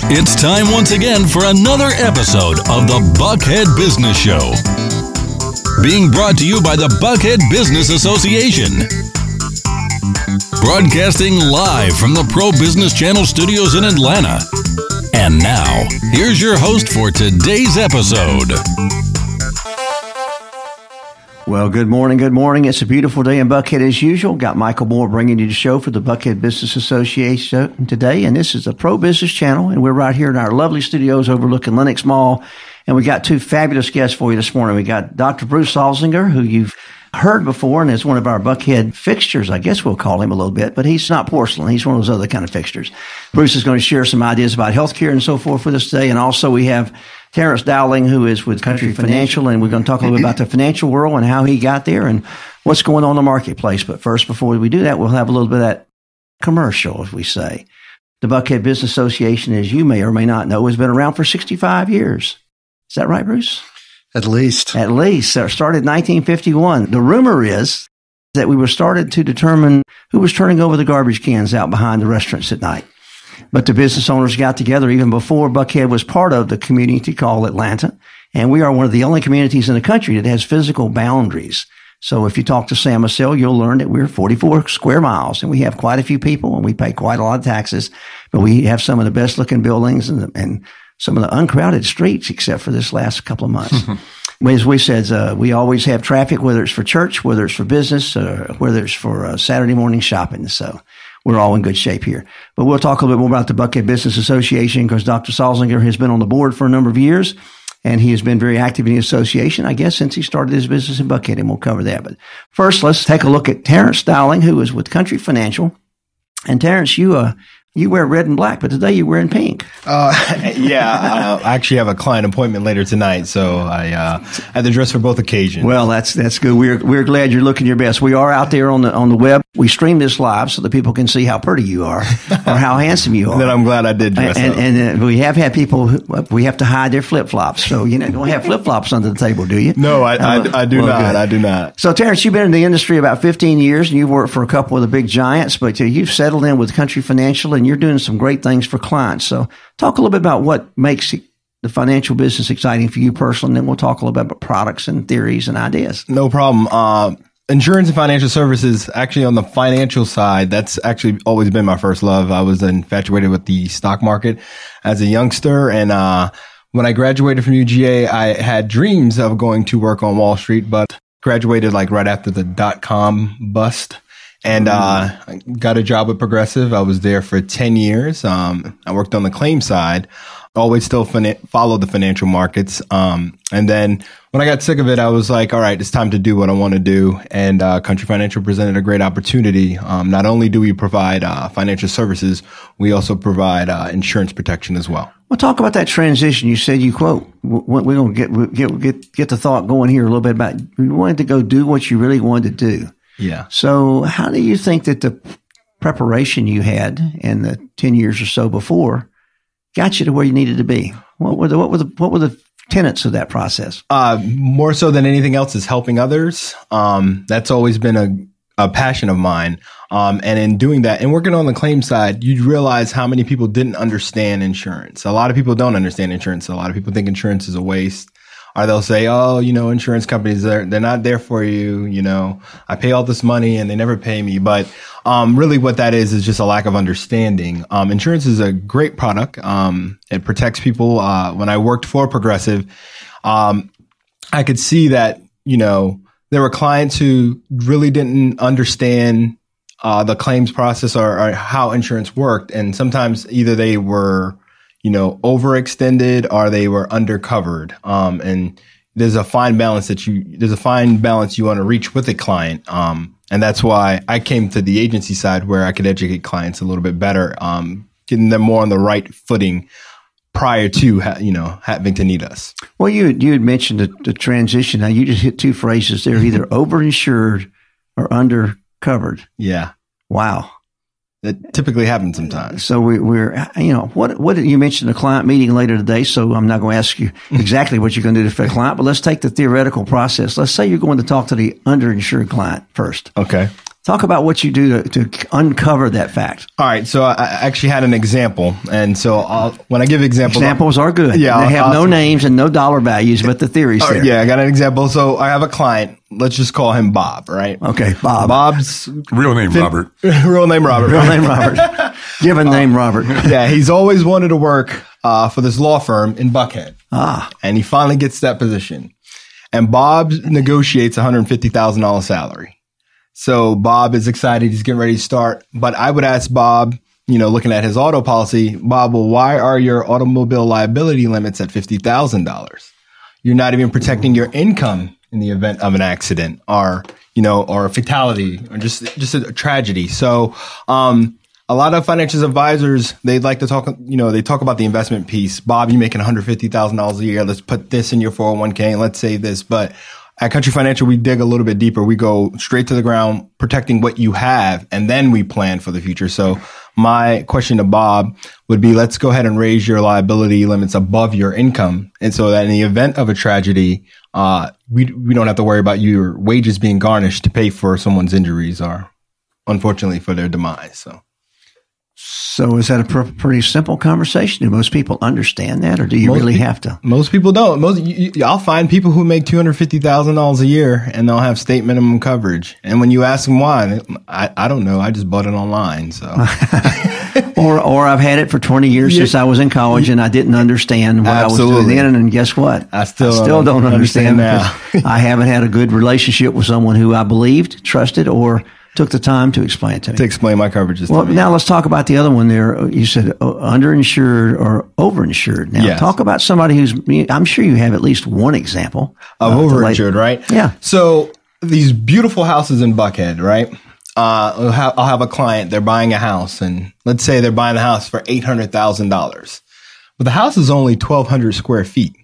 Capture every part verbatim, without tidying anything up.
It's time once again for another episode of the Buckhead Business Show. Being brought to you by the Buckhead Business Association. Broadcasting live from the Pro Business Channel studios in Atlanta. And now, here's your host for today's episode. Well, good morning, good morning. It's a beautiful day in Buckhead as usual. Got Michael Moore bringing you the show for the Buckhead Business Association today. And this is the Pro Business Channel. And we're right here in our lovely studios overlooking Lenox Mall. And we got two fabulous guests for you this morning. We got Doctor Bruce Salzinger, who you've heard before and is one of our Buckhead fixtures, I guess we'll call him a little bit, but he's not porcelain. He's one of those other kind of fixtures. Bruce is going to share some ideas about healthcare and so forth with us today. And also we have Terrence Dowling, who is with Country Financial, and we're going to talk a little bit about the financial world and how he got there and what's going on in the marketplace. But first, before we do that, we'll have a little bit of that commercial, as we say. The Buckhead Business Association, as you may or may not know, has been around for sixty-five years. Is that right, Bruce? At least. At least. It started in nineteen fifty-one. The rumor is that we were started to determine who was turning over the garbage cans out behind the restaurants at night. But the business owners got together even before Buckhead was part of the community called Atlanta. And we are one of the only communities in the country that has physical boundaries. So if you talk to Sam Massell, you'll learn that we're forty-four square miles and we have quite a few people and we pay quite a lot of taxes. But we have some of the best looking buildings and, and some of the uncrowded streets, except for this last couple of months. As we said, uh, we always have traffic, whether it's for church, whether it's for business, uh, whether it's for uh, Saturday morning shopping. So we're all in good shape here. But we'll talk a little bit more about the Buckhead Business Association because Doctor Salzinger has been on the board for a number of years, and he has been very active in the association, I guess, since he started his business in Buckhead, and we'll cover that. But first, let's take a look at Terrence Dowling, who is with Country Financial. And Terrence, you uh, you wear red and black, but today you're wearing pink. Uh, yeah, uh, I actually have a client appointment later tonight, so I uh, had to dress for both occasions. Well, that's that's good. We're we're glad you're looking your best. We are out there on the on the web. We stream this live so that people can see how pretty you are or how handsome you are. Then I'm glad I did dress and, up. And, and uh, we have had people who, we have to hide their flip flops. So you know, don't have flip flops under the table, do you? No, I I, I do well, not. good. I do not. So Terrence, you've been in the industry about fifteen years, and you've worked for a couple of the big giants, but uh, you've settled in with Country Financial, and you're doing some great things for clients. So talk a little bit about what makes the financial business exciting for you personally, and then we'll talk a little bit about products and theories and ideas. No problem. Uh, insurance and financial services, actually on the financial side, that's actually always been my first love. I was infatuated with the stock market as a youngster. And uh, when I graduated from U G A, I had dreams of going to work on Wall Street, but graduated like right after the dot-com bust. And uh, I got a job at Progressive. I was there for ten years. Um, I worked on the claim side, always still fin- followed the financial markets. Um, and then when I got sick of it, I was like, all right, it's time to do what I want to do. And uh, Country Financial presented a great opportunity. Um, not only do we provide uh, financial services, we also provide uh, insurance protection as well. Well, talk about that transition. You said you quote, we're going to get, get, get, get the thought going here a little bit about you wanted to go do what you really wanted to do. Yeah. So how do you think that the preparation you had in the ten years or so before got you to where you needed to be? What were the, what were the, what were the tenets of that process? Uh, more so than anything else is helping others. Um, that's always been a, a passion of mine. Um, and in doing that and working on the claim side, you realize how many people didn't understand insurance. A lot of people don't understand insurance. A lot of people think insurance is a waste. Or they'll say, oh, you know, insurance companies, they're, they're not there for you. You know, I pay all this money and they never pay me. But um, really what that is is just a lack of understanding. Um, insurance is a great product. Um, it protects people. Uh, when I worked for Progressive, um, I could see that, you know, there were clients who really didn't understand uh, the claims process or, or how insurance worked. And sometimes either they were you know, overextended or they were undercovered. Um, and there's a fine balance that you, there's a fine balance you want to reach with a client. Um, and that's why I came to the agency side where I could educate clients a little bit better, um, getting them more on the right footing prior to, ha- you know, having to need us. Well, you, you had mentioned the, the transition. Now you just hit two phrases there, either overinsured or undercovered. Yeah. Wow. That typically happens sometimes. So we, we're, you know, what, what you mentioned a client meeting later today. So I'm not going to ask you exactly what you're going to do for a client, but let's take the theoretical process. Let's say you're going to talk to the underinsured client first. Okay. Talk about what you do to, to uncover that fact. All right. So I actually had an example. And so I'll, when I give examples. Examples are good. Yeah. They have I'll, no names and no dollar values, but the theory's oh, there. Yeah. I got an example. So I have a client. Let's just call him Bob, right? Okay. Bob. Bob's real name, fin- Robert. real name, Robert. Real name, Robert. Given name, Robert. Yeah. He's always wanted to work uh, for this law firm in Buckhead. Ah. And he finally gets that position. And Bob negotiates one hundred fifty thousand dollars salary. So Bob is excited. He's getting ready to start. But I would ask Bob, you know, looking at his auto policy, Bob, well, why are your automobile liability limits at fifty thousand dollars? You're not even protecting your income in the event of an accident or, you know, or a fatality or just, just a tragedy. So, um, a lot of financial advisors, they like to talk, you know, they talk about the investment piece. Bob, you're making one hundred fifty thousand dollars a year. Let's put this in your four oh one k and let's say this. But at Country Financial, we dig a little bit deeper. We go straight to the ground, protecting what you have, and then we plan for the future. So my question to Bob would be, let's go ahead and raise your liability limits above your income. And so that in the event of a tragedy, uh, we, we don't have to worry about your wages being garnished to pay for someone's injuries or unfortunately for their demise. So. So is that a pr- pretty simple conversation? Do most people understand that, or do you most really pe- have to? Most people don't. Most you, you, I'll find people who make two hundred fifty thousand dollars a year, and they'll have state minimum coverage. And when you ask them why, I, I don't know. I just bought it online. So, or or I've had it for twenty years yeah. since I was in college, and I didn't understand what Absolutely. I was doing then. And guess what? I still I still don't, don't understand, understand now. I haven't had a good relationship with someone who I believed, trusted, or took the time to explain it to me. To explain my coverages well, to me. Now let's talk about the other one there. You said uh, underinsured or overinsured. Now yes. talk about somebody who's, I'm sure you have at least one example. Of uh, overinsured, right? Yeah. So these beautiful houses in Buckhead, right? Uh, I'll have, I'll have a client, they're buying a house, and let's say they're buying the house for eight hundred thousand dollars. But the house is only twelve hundred square feet.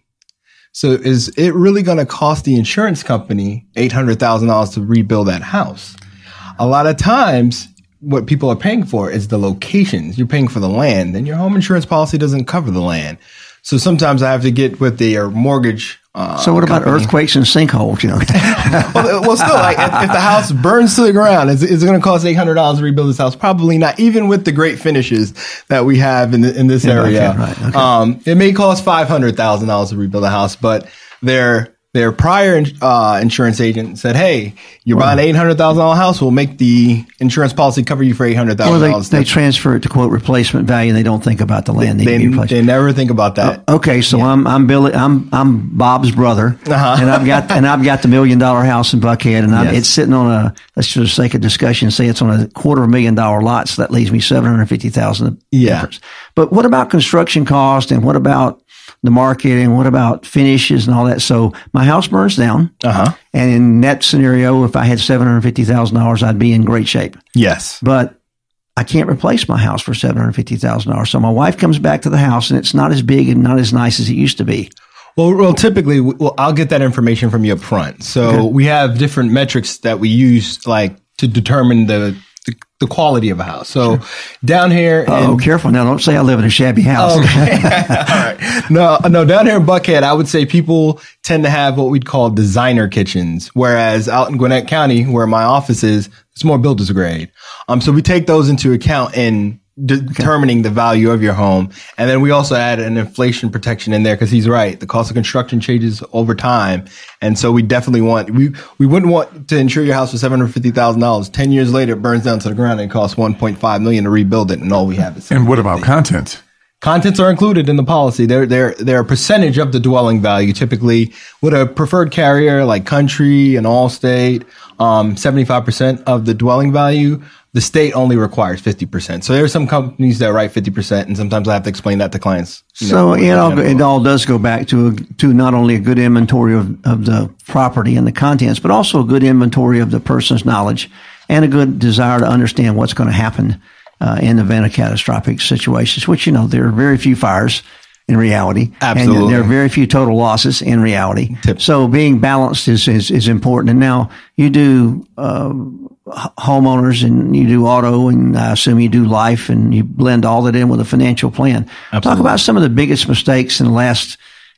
So is it really going to cost the insurance company eight hundred thousand dollars to rebuild that house? A lot of times, what people are paying for is the locations. You're paying for the land, and your home insurance policy doesn't cover the land. So sometimes I have to get with the mortgage. Uh, so what company. about earthquakes and sinkholes? You know, well, well, still, like if, if the house burns to the ground, is, is it going to cost eight hundred dollars to rebuild this house? Probably not. Even with the great finishes that we have in the, in this yeah, area, okay, right, okay. Um, it may cost five hundred thousand dollars to rebuild a house, but they're Their prior uh, insurance agent said, "Hey, you're well, buying an eight hundred thousand dollar house. We'll make the insurance policy cover you for eight hundred thousand dollars." dollars." They, they transfer it to quote replacement value, and they don't think about the land they, needing to be replaced. They never think about that. Uh, okay, so yeah. I'm I'm Billy. I'm I'm Bob's brother, uh-huh. and I've got and I've got the million dollar house in Buckhead, and yes. it's sitting on a. Let's just for the sake of discussion, say it's on a quarter of a million dollar lot, so that leaves me seven hundred fifty thousand. Yeah. Difference. But what about construction cost, and what about the market, and what about finishes and all that? So my house burns down. Uh-huh. And in that scenario, if I had seven hundred fifty thousand dollars, I'd be in great shape. Yes. But I can't replace my house for seven hundred fifty thousand dollars. So my wife comes back to the house, and it's not as big and not as nice as it used to be. Well, well, typically, well, I'll get that information from you up front. So okay. we have different metrics that we use, like to determine the the, the quality of a house. So sure. down here, oh, in, careful now! Don't say I live in a shabby house. Okay. All right. No, no, down here in Buckhead, I would say people tend to have what we'd call designer kitchens, whereas out in Gwinnett County, where my office is, it's more builder's grade. Um, so we take those into account in de- determining the value of your home. And then we also add an inflation protection in there because he's right. The cost of construction changes over time. And so we definitely want, we, we wouldn't want to insure your house for seven hundred fifty thousand dollars. ten years later, it burns down to the ground and it costs one point five million dollars to rebuild it. And all we have is. And what about contents? Contents are included in the policy. They're, they're, they're a percentage of the dwelling value, typically with a preferred carrier like Country and Allstate, um, seventy-five percent of the dwelling value. The state only requires fifty percent. So there are some companies that write fifty percent, and sometimes I have to explain that to clients. You so know, it all, it all does go back to, to not only a good inventory of, of the property and the contents, but also a good inventory of the person's knowledge and a good desire to understand what's going to happen Uh, in the event of catastrophic situations, which, you know, there are very few fires in reality. Absolutely. And there are very few total losses in reality. Tip. So being balanced is, is, is important. And now you do, uh, homeowners and you do auto and I assume you do life and you blend all that in with a financial plan. Absolutely. Talk about some of the biggest mistakes in the last,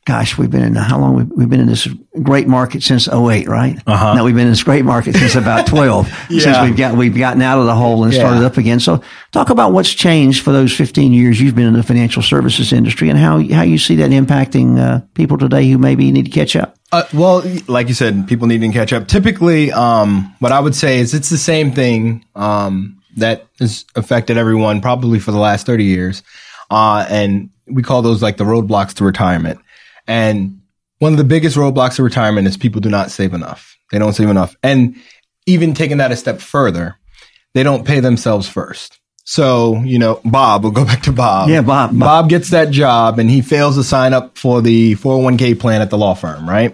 gosh, we've been in how long? We've, we've been in this great market since oh eight, right? Uh-huh. No, we've been in this great market since about twelve, Yeah. since we've got, we've gotten out of the hole and Yeah. started up again. So talk about what's changed for those fifteen years you've been in the financial services industry and how, how you see that impacting uh, people today who maybe need to catch up. Uh, well, like you said, people need to catch up. Typically, um, what I would say is it's the same thing um, that has affected everyone probably for the last thirty years. Uh, and we call those like the roadblocks to retirement. And one of the biggest roadblocks to retirement is people do not save enough. They don't save enough. And even taking that a step further, they don't pay themselves first. So, you know, Bob, we'll go back to Bob. Yeah, Bob. Bob. Bob gets that job and he fails to sign up for the four oh one k plan at the law firm, right?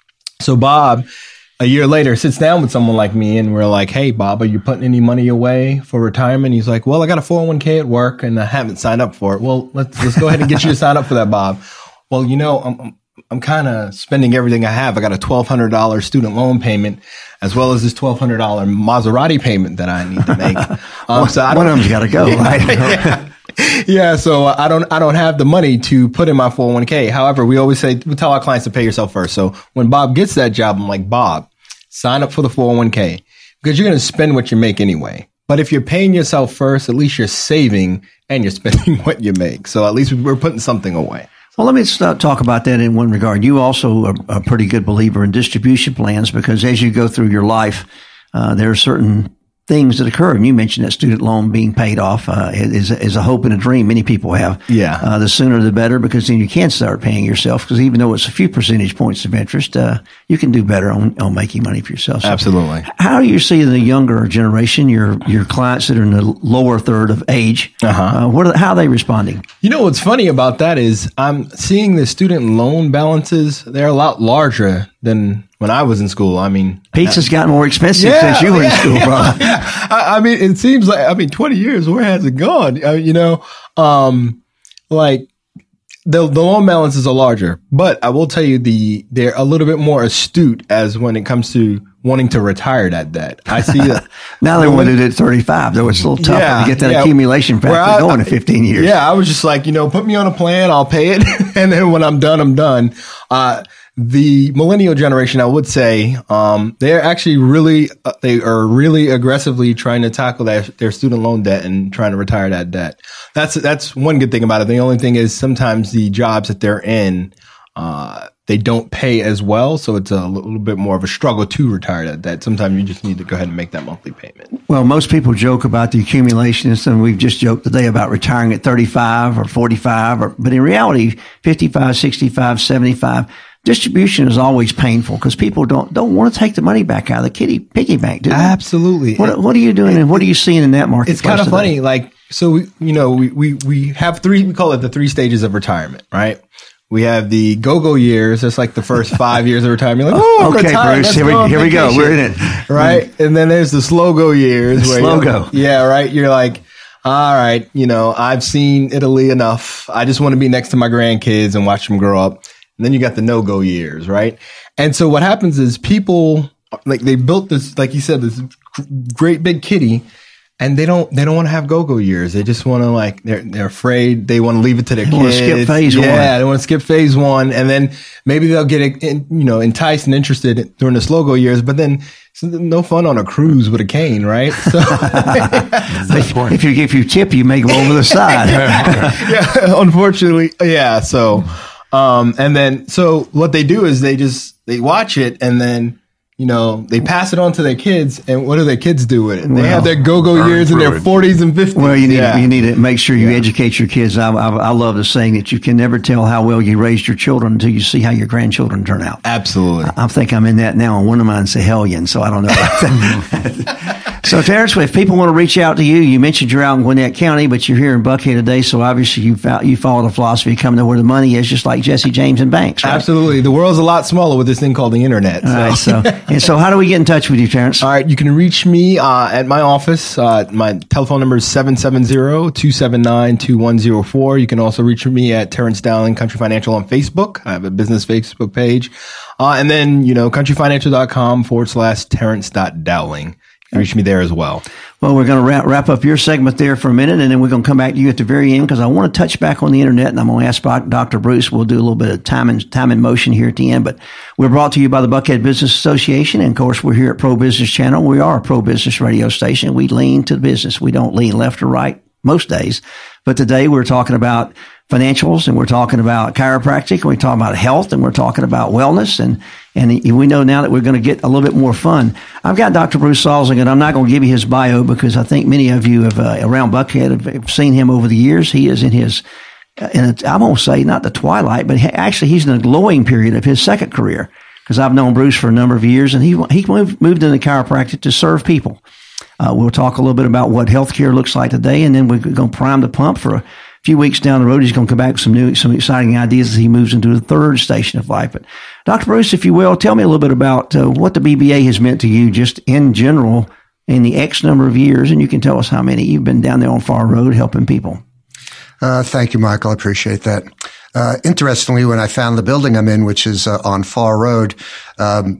So Bob, a year later, sits down with someone like me and we're like, hey, Bob, are you putting any money away for retirement? He's like, well, I got a four oh one k at work and I haven't signed up for it. Well, let's let's go ahead and get you to sign up for that, Bob. Well, you know, I'm, I'm I'm kind of spending everything I have. I got a twelve hundred dollars student loan payment as well as this twelve hundred dollars Maserati payment that I need to make. Um, so I One don't, of them's got to go, right? yeah. Yeah, so I don't I don't have the money to put in my four oh one k. However, we always say we tell our clients to pay yourself first. So when Bob gets that job, I'm like, Bob, sign up for the four oh one k because you're going to spend what you make anyway. But if you're paying yourself first, at least you're saving and you're spending what you make. So at least we're putting something away. Well, let me start, talk about that in one regard. You also are a pretty good believer in distribution plans because as you go through your life, uh, there are certain things that occur. And you mentioned that student loan being paid off uh, is, is a hope and a dream many people have. Yeah. Uh, the sooner the better because then you can start paying yourself because even though it's a few percentage points of interest, uh, you can do better on, on making money for yourself. So Absolutely. how do you see the younger generation, your your clients that are in the lower third of age, Uh-huh. uh, what are, how are they responding? You know what's funny about that is I'm seeing the student loan balances. They're a lot larger than when I was in school. I mean, Pizza's gotten more expensive Yeah, since you were in yeah, school, yeah, brother. yeah. I, I mean, it seems like, I mean, twenty years, where has it gone? I, you know, um, like the, the loan balances are larger, but I will tell you the, they're a little bit more astute as when it comes to wanting to retire that debt. I see that. Now they want to do it at thirty-five, though it's a little tougher Yeah, to get that yeah. accumulation factor Where I- going in fifteen years. Yeah, I was just like, you know, put me on a plan, I'll pay it. And then when I'm done, I'm done. Uh, the millennial generation, I would say, um, they're actually really, uh, they are really aggressively trying to tackle their, their student loan debt and trying to retire that debt. That's, that's one good thing about it. The only thing is sometimes the jobs that they're in, uh, they don't pay as well. So it's a little bit more of a struggle to retire that debt. Sometimes you just need to go ahead and make that monthly payment. Well, most people joke about the accumulationists, and we've just joked today about retiring at thirty-five or forty-five, or, but in reality, fifty-five, sixty-five, seventy-five, distribution is always painful because people don't don't want to take the money back out of the kitty piggy bank, do they? Absolutely. What, what are you doing, and what are you seeing in that market? It's kind of funny. Like, so, we, you know, we, we, we have three, we call it the three stages of retirement, right? We have the go-go years. That's like the first five years of retirement. Like, oh, I'm Okay, retired. Bruce, Let's here we- go on here we go. vacation. We're in it. Right? And then there's the slow-go years. The where slow-go. you're- Yeah, right? You're like, all right, you know, I've seen Italy enough. I just want to be next to my grandkids and watch them grow up. And then you got the no-go years, right? And so what happens is people, like, they built this, like you said, this great big kitty. And they don't, they don't want to have go-go years. They just want to like, they're, they're afraid. They want to leave it to their They kids. wanna skip phase one. Yeah, they want to skip phase one. And then maybe they'll get, in, you know, enticed and interested during the slow-go years, but then it's no fun on a cruise with a cane, right? So, if, if you if you tip, you may go over the side. yeah, unfortunately, yeah. So, um, and then, so what they do is they just, they watch it and then, you know, they pass it on to their kids, and what do their kids do with it? They Well, have their go-go burn years in through their it. forties and fifties. Well, you need yeah. you need to make sure you educate your kids. I, I, I love the saying that you can never tell how well you raised your children until you see how your grandchildren turn out. Absolutely. I think I'm in that now, and one of mine's a hellion, so I don't know about that. So, Terrence, if people want to reach out to you, you mentioned you're out in Gwinnett County, but you're here in Buckhead today, so obviously you fo- you follow the philosophy of coming to where the money is, just like Jesse James and Banks, right? Absolutely. The world's a lot smaller with this thing called the internet. So. All right, so, and so how do we get in touch with you, Terrence? All right, you can reach me uh, at my office. Uh, my telephone number is seven seven zero, two seven nine, two one zero four. You can also reach me at Terrence Dowling Country Financial on Facebook. I have a business Facebook page. Uh, and then, you know, countryfinancial.com forward slash Terrence dot Dowling. reach me there as well. Well, we're going to wrap, wrap up your segment there for a minute, and then we're going to come back to you at the very end because I want to touch back on the internet, and I'm going to ask Doctor Bruce. We'll do a little bit of time and time in motion here at the end, but we're brought to you by the Buckhead Business Association, and of course, we're here at Pro Business Channel. We are a pro business radio station. We lean to the business. We don't lean left or right most days, but today we're talking about financials, and we're talking about chiropractic, and we're talking about health, and we're talking about wellness, and and we know now that we're going to get a little bit more fun. I've got Doctor Bruce Salzing, and I'm not going to give you his bio because I think many of you have uh, around Buckhead have, have seen him over the years. He is in his, uh, in a, I won't say not the twilight, but he, actually he's in a glowing period of his second career because I've known Bruce for a number of years, and he he moved, moved into chiropractic to serve people. Uh, we'll talk a little bit about what healthcare looks like today, and then we're going to prime the pump for a few weeks down the road. He's going to come back with some new, some exciting ideas as he moves into the third station of life. But Doctor Bruce, if you will, tell me a little bit about uh, what the B B A has meant to you just in general in the X number of years. And you can tell us how many you've been down there on Far Road helping people. Uh, thank you, Michael. I appreciate that. Uh, interestingly, when I found the building I'm in, which is uh, on Far Road, um,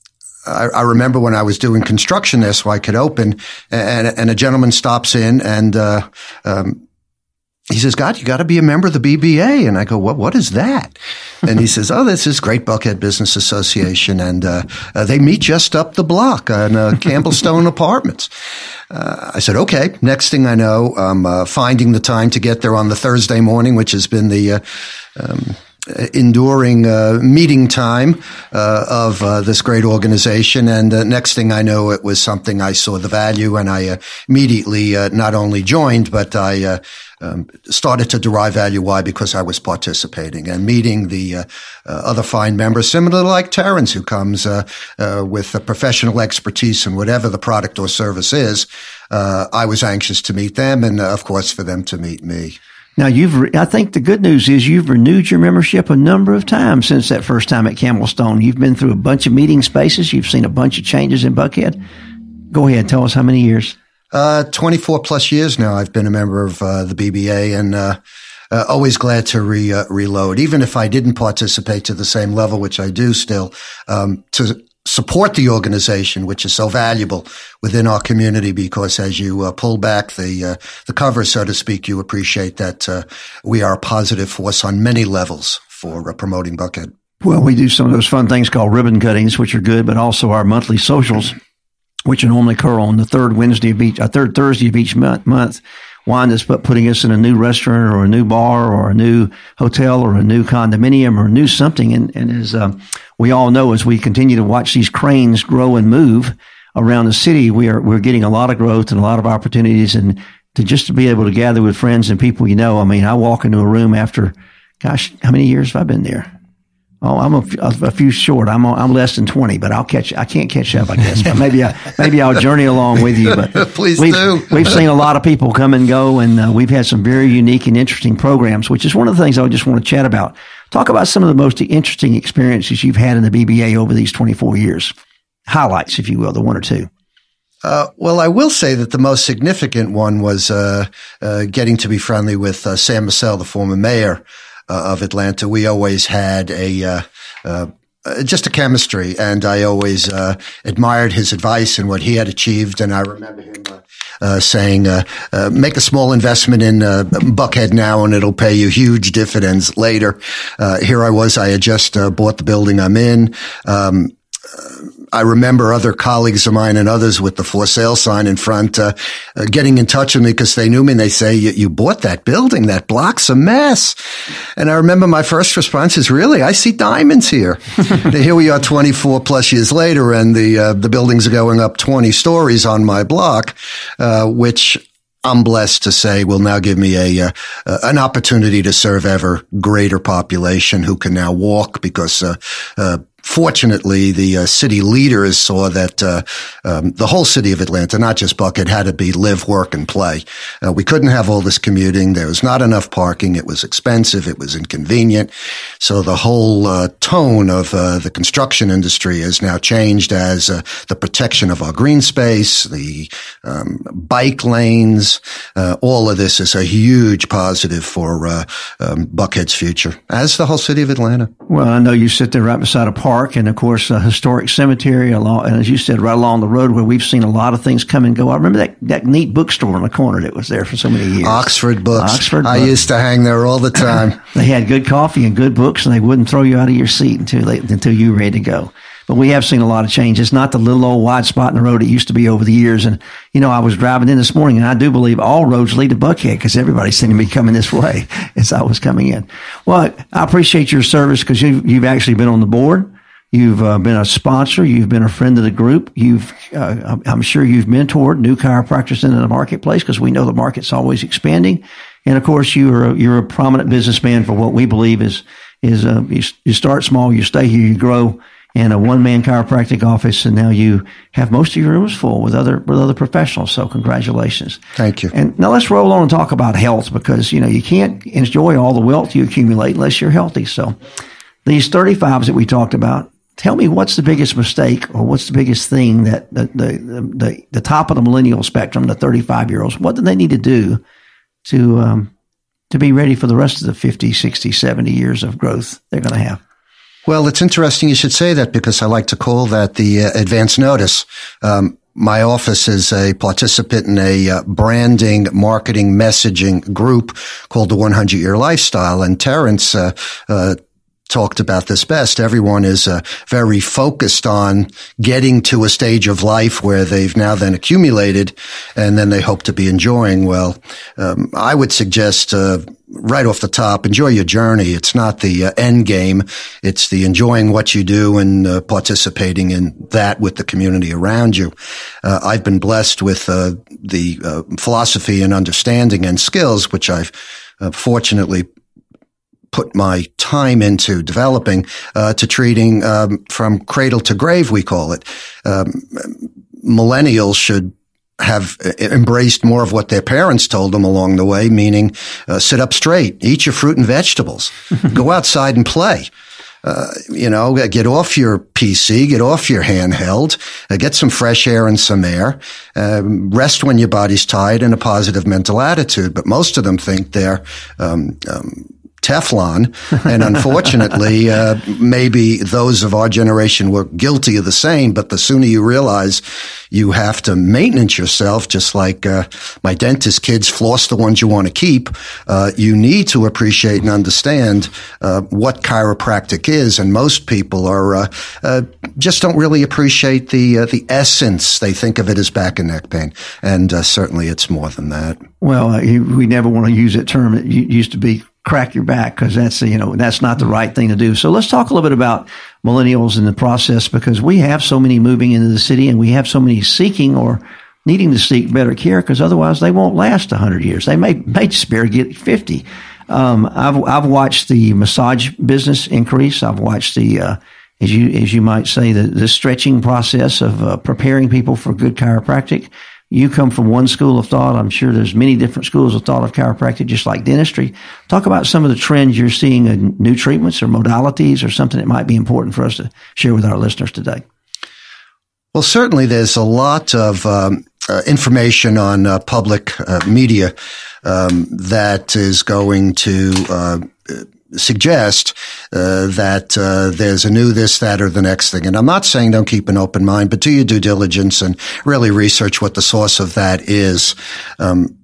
I, I remember when I was doing construction there so I could open, and, and a gentleman stops in and, uh, um, he says, God, you got to be a member of the B B A. And I go, what, what is that? And he says, oh, this is Great Buckhead Business Association. And, uh, uh they meet just up the block on, uh, Campbellstone Apartments. Uh, I said, okay. Next thing I know, I'm, uh, finding the time to get there on the Thursday morning, which has been the, uh, um, enduring uh, meeting time uh, of uh, this great organization. And uh, next thing I know, it was something I saw the value, and I uh, immediately uh, not only joined, but I uh, um, started to derive value. Why? Because I was participating and meeting the uh, uh, other fine members, similar like Terrence, who comes uh, uh, with a professional expertise in whatever the product or service is. Uh, I was anxious to meet them, and uh, of course, for them to meet me. Now, you've, re- I think the good news is you've renewed your membership a number of times since that first time at Campbellstone. You've been through a bunch of meeting spaces. You've seen a bunch of changes in Buckhead. Go ahead. Tell us how many years. Uh, twenty-four plus years now I've been a member of uh, the B B A, and uh, uh, always glad to re, uh, reload. Even if I didn't participate to the same level, which I do still, um, to support the organization, which is so valuable within our community, because as you uh, pull back the uh, the cover, so to speak, you appreciate that uh, we are a positive force on many levels for uh, promoting Buckhead. Well, we do some of those fun things called ribbon cuttings, which are good, but also our monthly socials, which normally occur on the third Wednesday of each, uh, third Thursday of each month. month. Wanda's putting us in a new restaurant or a new bar or a new hotel or a new condominium or a new something. And, and as um, we all know, as we continue to watch these cranes grow and move around the city, we are we're getting a lot of growth and a lot of opportunities. And to just to be able to gather with friends and people you know, I mean, I walk into a room after, gosh, how many years have I been there? Oh, I'm a, a few short. I'm I'm less than twenty, but I'll catch. I can't catch up, I guess. But maybe I maybe I'll journey along with you. But please we've, do. We've seen a lot of people come and go, and uh, we've had some very unique and interesting programs, which is one of the things I just want to chat about. Talk about some of the most interesting experiences you've had in the B B A over these twenty-four years. Highlights, if you will, the one or two. Uh, well, I will say that the most significant one was uh, uh, getting to be friendly with uh, Sam Massell, the former mayor Uh, of Atlanta. We always had a, uh, uh, just a chemistry, and I always, uh, admired his advice and what he had achieved. And I remember him, uh, uh saying, uh, uh, make a small investment in, uh, Buckhead now and it'll pay you huge dividends later. Uh, here I was, I had just, uh, bought the building I'm in. Um, I remember other colleagues of mine and others with the for sale sign in front, uh, uh, getting in touch with me because they knew me, and they say, you, you bought that building. That block's a mess. And I remember my first response is, really? I see diamonds here. Here we are twenty-four plus years later, and the, uh, the buildings are going up twenty stories on my block, uh, which I'm blessed to say will now give me a, uh, uh, an opportunity to serve ever greater population who can now walk because, uh, uh, fortunately, the uh, city leaders saw that uh, um, the whole city of Atlanta, not just Buckhead, had to be live, work, and play. Uh, we couldn't have all this commuting. There was not enough parking. It was expensive. It was inconvenient. So the whole uh, tone of uh, the construction industry has now changed as uh, the protection of our green space, the um, bike lanes. Uh, all of this is a huge positive for uh, um, Buckhead's future, as the whole city of Atlanta. Well, I know you sit there right beside a park Park, and of course, a historic cemetery along, and as you said, right along the road where we've seen a lot of things come and go. I remember that, that neat bookstore in the corner that was there for so many years. Oxford Books. Oxford I Books. used to hang there all the time. They had good coffee and good books, and they wouldn't throw you out of your seat until they, until you were ready to go. But we have seen a lot of change. It's not the little old wide spot in the road it used to be over the years. And, you know, I was driving in this morning, and I do believe all roads lead to Buckhead because everybody seemed to be coming this way as I was coming in. Well, I appreciate your service because you've, you've actually been on the board. You've uh, been a sponsor. You've been a friend of the group. You've, uh, I'm sure you've mentored new chiropractors into the marketplace because we know the market's always expanding. And of course, you're a, you're a prominent businessman for what we believe is, is, uh, you, you start small, you stay here, you grow. And a one-man chiropractic office, and now you have most of your rooms full with other with other professionals. So congratulations. Thank you. And now let's roll on and talk about health because, you know, you can't enjoy all the wealth you accumulate unless you're healthy. So these thirty-fives that we talked about, tell me what's the biggest mistake or what's the biggest thing that the the the, the top of the millennial spectrum, the thirty-five-year-olds, what do they need to do to um, to be ready for the rest of the fifty, sixty, seventy years of growth they're going to have? Well, it's interesting you should say that because I like to call that the uh, advance notice. Um, my office is a participant in a uh, branding, marketing, messaging group called the one hundred year Lifestyle. And Terrence uh, uh, talked about this best. Everyone is uh, very focused on getting to a stage of life where they've now then accumulated and then they hope to be enjoying. Well, um, I would suggest uh, right off the top, enjoy your journey. It's not the uh, end game. It's the enjoying what you do and uh, participating in that with the community around you. Uh, I've been blessed with uh, the uh, philosophy and understanding and skills, which I've uh, fortunately put my time into developing, uh, to treating, um, from cradle to grave, we call it. Um, millennials should have embraced more of what their parents told them along the way, meaning, uh, sit up straight, eat your fruit and vegetables, go outside and play. Uh, you know, get off your P C, get off your handheld, uh, get some fresh air and some air, um, rest when your body's tired and a positive mental attitude. But most of them think they're, um, um, Teflon. And unfortunately, uh, maybe those of our generation were guilty of the same, but the sooner you realize you have to maintenance yourself, just like, uh, my dentist kids floss the ones you want to keep, uh, you need to appreciate and understand, uh, what chiropractic is. And most people are, uh, uh, just don't really appreciate the, uh, the essence. They think of it as back and neck pain. And, uh, certainly it's more than that. Well, uh, we never want to use that term. It used to be crack your back because that's, you know, that's not the right thing to do. So let's talk a little bit about millennials in the process because we have so many moving into the city and we have so many seeking or needing to seek better care because otherwise they won't last a hundred years. They may, may just barely get fifty. Um, I've, I've watched the massage business increase. I've watched the, uh, as you, as you might say, the, the stretching process of uh, preparing people for good chiropractic. You come from one school of thought. I'm sure there's many different schools of thought of chiropractic, just like dentistry. Talk about some of the trends you're seeing in new treatments or modalities or something that might be important for us to share with our listeners today. Well, certainly there's a lot of um, uh, information on uh, public uh, media um, that is going to uh, suggest uh, that uh, there's a new this, that, or the next thing. And I'm not saying don't keep an open mind, but do your due diligence and really research what the source of that is. Um,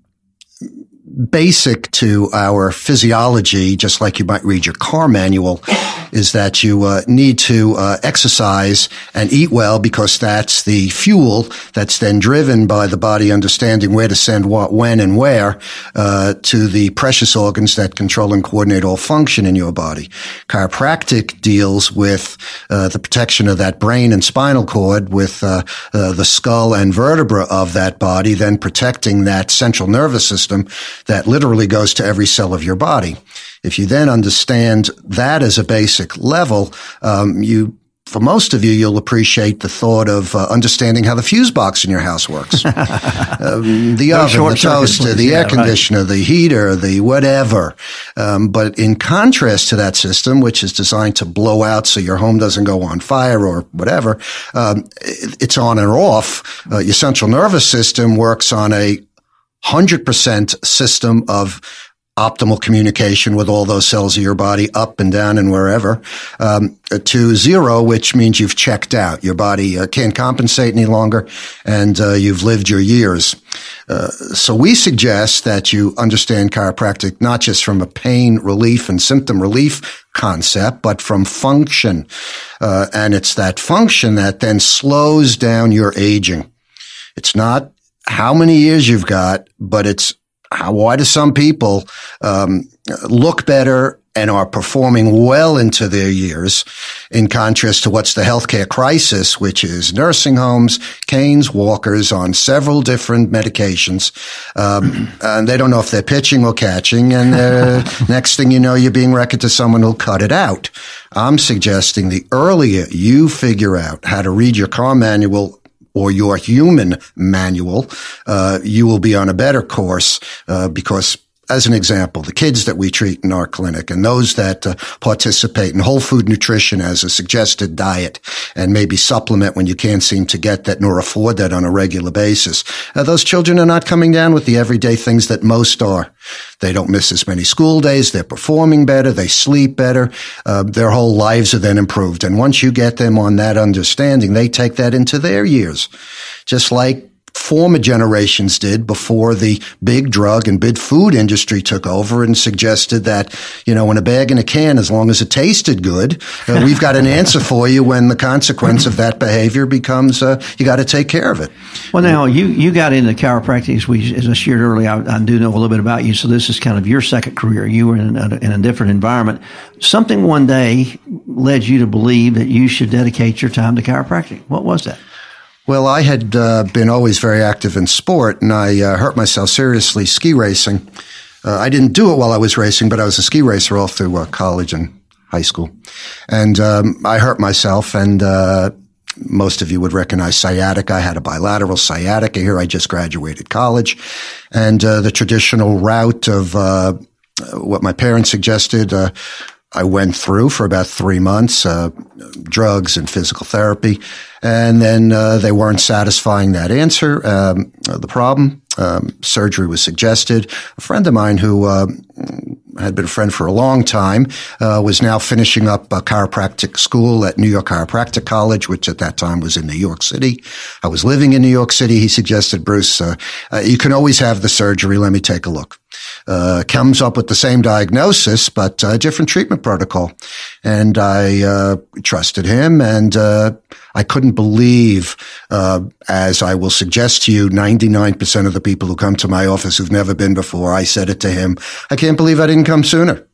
basic to our physiology, just like you might read your car manual, is that you uh, need to uh, exercise and eat well because that's the fuel that's then driven by the body understanding where to send what, when, and where uh, to the precious organs that control and coordinate all function in your body. Chiropractic deals with uh, the protection of that brain and spinal cord with uh, uh, the skull and vertebra of that body, then protecting that central nervous system that literally goes to every cell of your body. If you then understand that as a basic level, um, you, for most of you, you'll appreciate the thought of uh, understanding how the fuse box in your house works. um, the no oven, the toaster, the yeah, air conditioner, right. the heater, the whatever. Um, but in contrast to that system, which is designed to blow out so your home doesn't go on fire or whatever, um, it, it's on and off. Uh, your central nervous system works on a one hundred percent system of optimal communication with all those cells of your body up and down and wherever, um, to zero, which means you've checked out. Your body uh, can't compensate any longer, and uh, you've lived your years. Uh, so we suggest that you understand chiropractic not just from a pain relief and symptom relief concept, but from function. Uh, and it's that function that then slows down your aging. It's not how many years you've got, but it's how, why do some people um, look better and are performing well into their years, in contrast to what's the healthcare crisis, which is nursing homes, canes, walkers on several different medications. Um, and they don't know if they're pitching or catching. And uh, next thing you know, you're being reckoned to someone who'll cut it out. I'm suggesting the earlier you figure out how to read your car manual or your human manual, uh, you will be on a better course, uh, because as an example, the kids that we treat in our clinic and those that uh, participate in whole food nutrition as a suggested diet and maybe supplement when you can't seem to get that nor afford that on a regular basis, uh, those children are not coming down with the everyday things that most are. They don't miss as many school days. They're performing better. They sleep better. Uh, their whole lives are then improved. And once you get them on that understanding, they take that into their years, just like former generations did before the big drug and big food industry took over and suggested that, you know, in a bag and a can, as long as it tasted good, uh, we've got an answer for you when the consequence of that behavior becomes, uh, you got to take care of it. Well, now, you, you got into chiropractic, as, we, as I shared earlier. I, I do know a little bit about you, so this is kind of your second career. You were in a, in a different environment. Something one day led you to believe that you should dedicate your time to chiropractic. What was that? Well, I had uh, been always very active in sport, and I uh, hurt myself seriously ski racing. Uh, I didn't do it while I was racing, but I was a ski racer all through uh, college and high school. And um, I hurt myself, and uh, most of you would recognize sciatica. I had a bilateral sciatica here. I just graduated college. And uh, the traditional route of uh, what my parents suggested, uh, I went through for about three months, uh, drugs and physical therapy. And then, uh, they weren't satisfying that answer, um, the problem. Um, surgery was suggested. A friend of mine who, uh, had been a friend for a long time, uh, was now finishing up a chiropractic school at New York Chiropractic College, which at that time was in New York City. I was living in New York City. He suggested, Bruce, uh, uh you can always have the surgery. Let me take a look. Uh, comes up with the same diagnosis, but a different treatment protocol. And I, uh, trusted him, and, uh, I couldn't believe, uh, as I will suggest to you, ninety-nine percent of the people who come to my office who've never been before, I said it to him, I can't believe I didn't come sooner.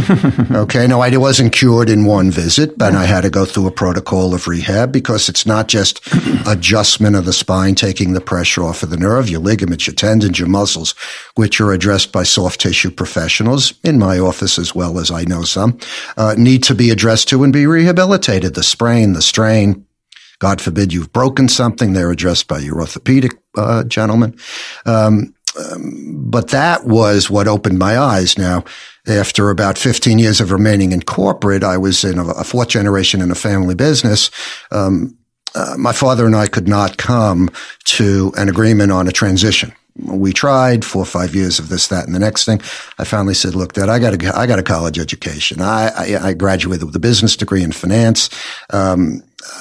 Okay. No, I wasn't cured in one visit, but I had to go through a protocol of rehab, because it's not just adjustment of the spine, taking the pressure off of the nerve, your ligaments, your tendons, your muscles, which are addressed by soft tissue professionals in my office, as well as I know some, uh, need to be addressed to and be rehabilitated. The sprain, the strain, God forbid you've broken something, they're addressed by your orthopedic uh, gentleman. Um, um, but that was what opened my eyes. Now, after about fifteen years of remaining in corporate, I was in a, a fourth generation in a family business. Um, uh, my father and I could not come to an agreement on a transition. We tried four or five years of this, that, and the next thing. I finally said, look, Dad, I got a, I got a college education. I, I, I graduated with a business degree in finance. Um,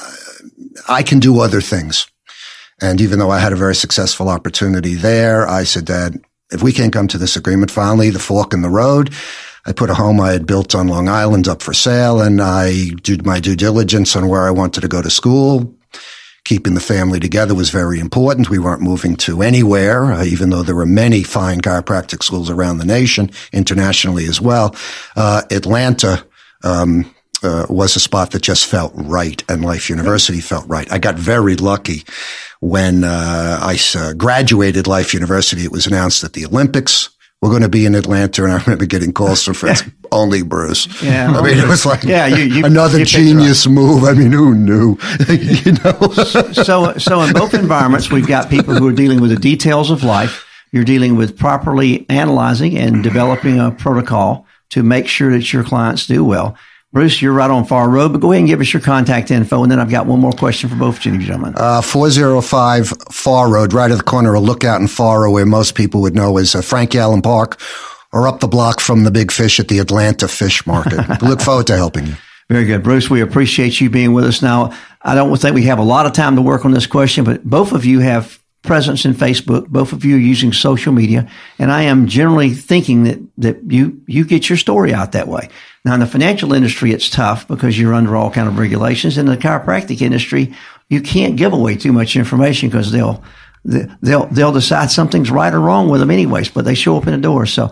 I can do other things. And even though I had a very successful opportunity there, I said, Dad, if we can't come to this agreement, finally, the fork in the road, I put a home I had built on Long Island up for sale, and I did my due diligence on where I wanted to go to school. Keeping the family together was very important. We weren't moving to anywhere, uh, even though there were many fine chiropractic schools around the nation, internationally as well. Uh, Atlanta, um, Uh, was a spot that just felt right, and Life University felt right. I got very lucky when uh, I uh, graduated Life University. It was announced that the Olympics were going to be in Atlanta, and I remember getting calls from friends, only Bruce. Yeah, I mean, it was like yeah, you, you, another you genius move. I mean, who knew? You know. so, so in both environments, we've got people who are dealing with the details of life. You're dealing with properly analyzing and developing a protocol to make sure that your clients do well. Bruce, you're right on Far Road, but go ahead and give us your contact info, and then I've got one more question for both of you gentlemen. Uh, four oh five Far Road, right at the corner of Lookout and Faro, where most people would know as uh, Frankie Allen Park, or up the block from the big fish at the Atlanta Fish Market. We look forward to helping you. Very good. Bruce, we appreciate you being with us. Now, I don't think we have a lot of time to work on this question, but both of you have presence in Facebook. Both of you are using social media. And I am generally thinking that, that you, you get your story out that way. Now, in the financial industry, it's tough because you're under all kind of regulations. In the chiropractic industry, you can't give away too much information because they'll, they'll, they'll decide something's right or wrong with them anyways, but they show up in the door. So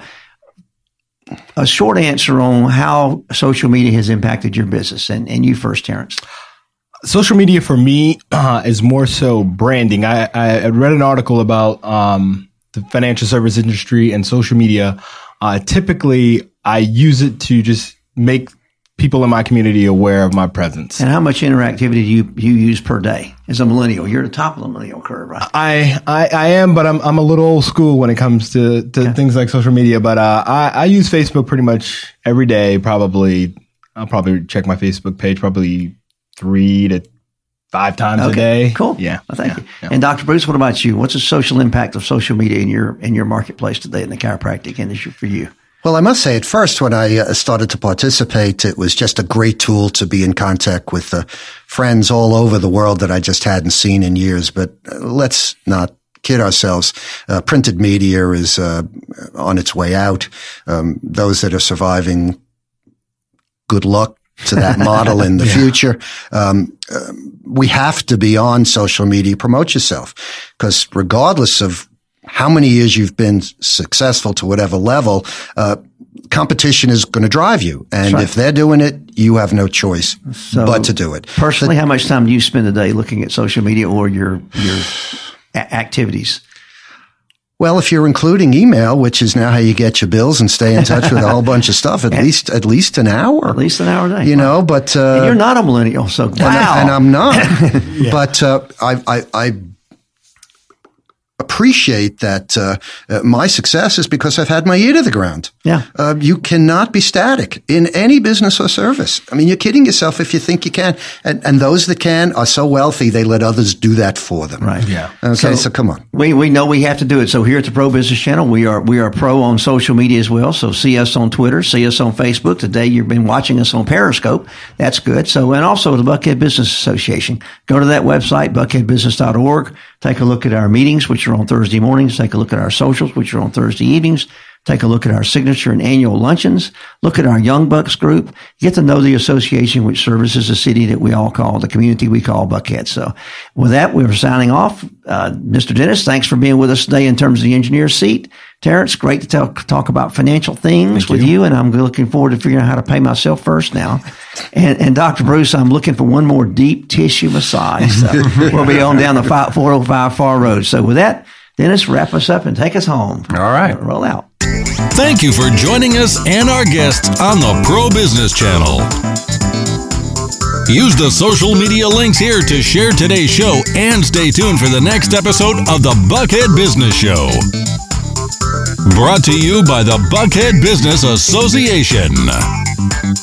a short answer on how social media has impacted your business, and, and you first, Terrence. Social media for me uh, is more so branding. I, I read an article about um, the financial service industry and social media. Uh, typically, I use it to just make people in my community aware of my presence. And how much interactivity do you, you use per day as a millennial? You're at the top of the millennial curve, right? I, I, I am, but I'm I'm a little old school when it comes to, to Yeah. things like social media. But uh, I, I use Facebook pretty much every day. Probably, I'll probably check my Facebook page probably three to five times a day. Cool. Yeah. Well, thank yeah, you. yeah. And Doctor Bruce, what about you? What's the social impact of social media in your in your marketplace today in the chiropractic industry for you? Well, I must say, at first, when I uh, started to participate, it was just a great tool to be in contact with uh, friends all over the world that I just hadn't seen in years. But uh, let's not kid ourselves. Uh, printed media is uh, on its way out. Um, those that are surviving, good luck to that model in the yeah. future. Um, uh, we have to be on social media, promote yourself, because regardless of how many years you've been successful to whatever level, uh, competition is going to drive you. And right. if they're doing it, you have no choice so but to do it. Personally, the, how much time do you spend a day looking at social media or your, your a- activities? Well, if you're including email, which is now how you get your bills and stay in touch with a whole bunch of stuff, at least, at least an hour. At least an hour a day. You know, but, uh, and you're not a millennial, so wow. And, and I'm not, yeah. but, uh, I, I, I, appreciate that uh, uh, my success is because I've had my ear to the ground. Yeah. Uh, you cannot be static in any business or service. I mean, you're kidding yourself if you think you can. And, and those that can are so wealthy, they let others do that for them. Right. Yeah. Okay, so, so come on. We we know we have to do it. So here at the Pro Business Channel, we are we are pro on social media as well. So see us on Twitter, see us on Facebook. Today you've been watching us on Periscope. That's good. So, and also the Buckhead Business Association. Go to that website, buckhead business dot org. Take a look at our meetings, which are on Thursday mornings. Take a look at our socials, which are on Thursday evenings. Take a look at our signature and annual luncheons. Look at our Young Bucks group. Get to know the association which services the city that we all call, the community we call Buckhead. So with that, we're signing off. Uh, Mister Dennis, thanks for being with us today in terms of the engineer's seat. Terrence, great to tell, talk about financial things Thank with you. you, and I'm looking forward to figuring out how to pay myself first now. And, and Doctor Bruce, I'm looking for one more deep tissue massage. So we'll be on down the four oh five Far Road. So with that, Dennis, wrap us up and take us home. All right. Roll out. Thank you for joining us and our guests on the Pro Business Channel. Use the social media links here to share today's show and stay tuned for the next episode of the Buckhead Business Show. Brought to you by the Buckhead Business Association.